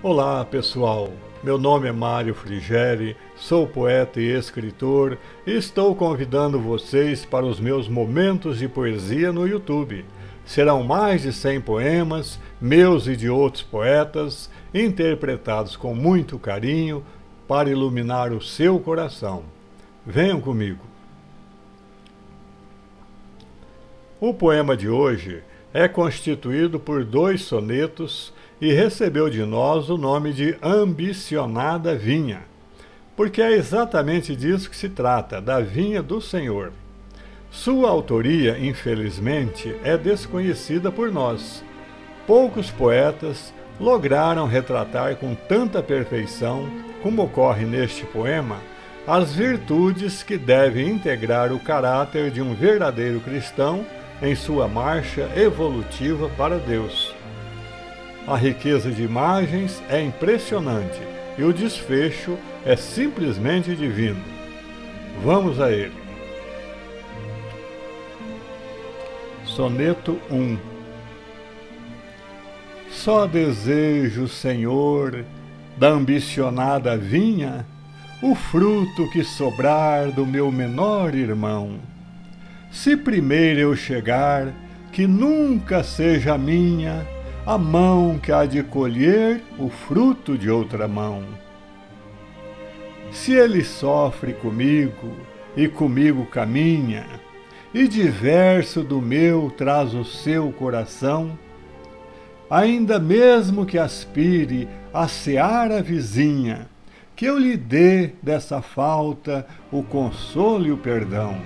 Olá pessoal, meu nome é Mário Frigeri, sou poeta e escritor e estou convidando vocês para os meus momentos de poesia no YouTube. Serão mais de 100 poemas, meus e de outros poetas, interpretados com muito carinho para iluminar o seu coração. Venham comigo. O poema de hoje é constituído por 2 sonetos e recebeu de nós o nome de Ambicionada Vinha, porque é exatamente disso que se trata, da vinha do Senhor. Sua autoria, infelizmente, é desconhecida por nós. Poucos poetas lograram retratar com tanta perfeição, como ocorre neste poema, as virtudes que devem integrar o caráter de um verdadeiro cristão em sua marcha evolutiva para Deus. A riqueza de imagens é impressionante e o desfecho é simplesmente divino. Vamos a ele. Soneto 1. Só desejo, Senhor, da ambicionada vinha, o fruto que sobrar do meu menor irmão. Se primeiro eu chegar, que nunca seja minha a mão que há de colher o fruto de outra mão. Se ele sofre comigo e comigo caminha, e diverso do meu traz o seu coração, ainda mesmo que aspire a seara vizinha, que eu lhe dê dessa falta o consolo e o perdão.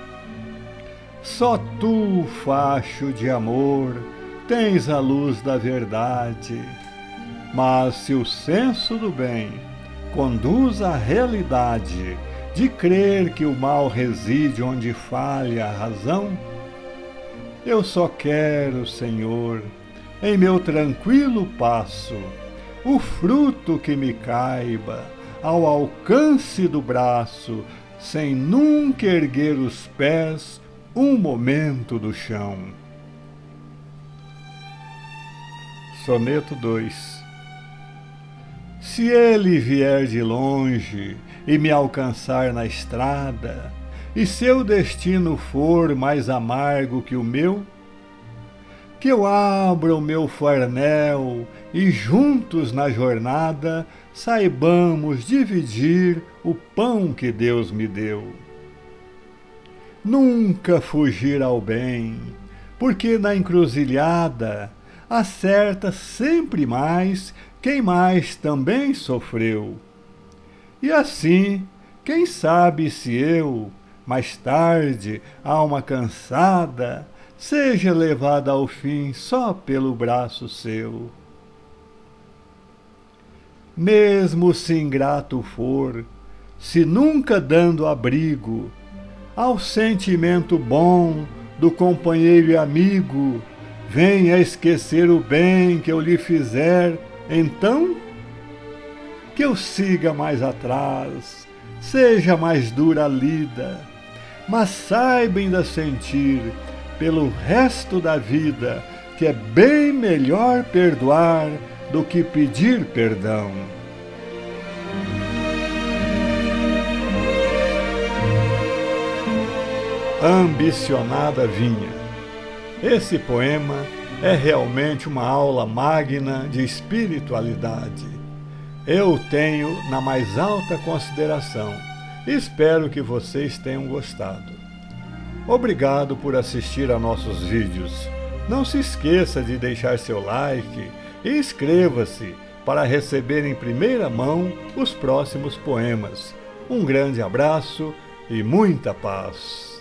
Só tu, facho de amor, tens a luz da verdade, mas se o senso do bem conduz à realidade de crer que o mal reside onde falha a razão, eu só quero, Senhor, em meu tranquilo passo, o fruto que me caiba ao alcance do braço, sem nunca erguer os pés um momento do chão. Soneto 2. Se ele vier de longe e me alcançar na estrada, e seu destino for mais amargo que o meu, que eu abra o meu farnel e juntos na jornada saibamos dividir o pão que Deus me deu. Nunca fugir ao bem, porque na encruzilhada acerta sempre mais quem mais também sofreu. E assim, quem sabe se eu, mais tarde, alma cansada, seja levada ao fim só pelo braço seu. Mesmo se ingrato for, se nunca dando abrigo ao sentimento bom do companheiro e amigo, venha esquecer o bem que eu lhe fizer, então que eu siga mais atrás, seja mais dura a lida, mas saiba ainda sentir, pelo resto da vida, que é bem melhor perdoar do que pedir perdão. Ambicionada Vinha. Esse poema é realmente uma aula magna de espiritualidade. Eu o tenho na mais alta consideração e espero que vocês tenham gostado. Obrigado por assistir a nossos vídeos. Não se esqueça de deixar seu like e inscreva-se para receber em primeira mão os próximos poemas. Um grande abraço e muita paz.